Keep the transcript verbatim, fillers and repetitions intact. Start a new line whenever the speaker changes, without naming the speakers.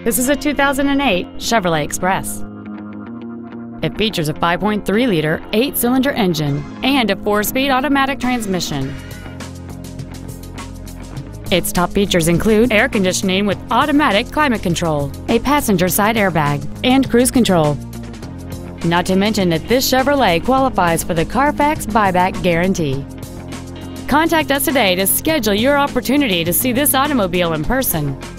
This is a two thousand eight Chevrolet Express. It features a five point three liter eight-cylinder engine and a four-speed automatic transmission. Its top features include air conditioning with automatic climate control, a passenger side airbag, and cruise control. Not to mention that this Chevrolet qualifies for the Carfax buyback guarantee. Contact us today to schedule your opportunity to see this automobile in person.